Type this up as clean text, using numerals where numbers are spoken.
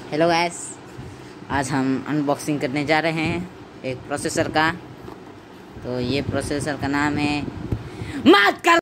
Hello guys, आज हम unboxing करने जा रहे हैं एक प्रोसेसर का। तो ये प्रोसेसर का नाम है मात कर